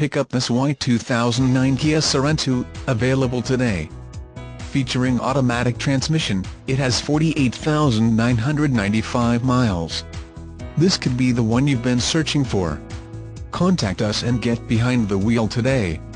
pick up this white 2009 Kia Sorento, available today. Featuring automatic transmission, it has 48,995 miles. This could be the one you've been searching for. Contact us and get behind the wheel today.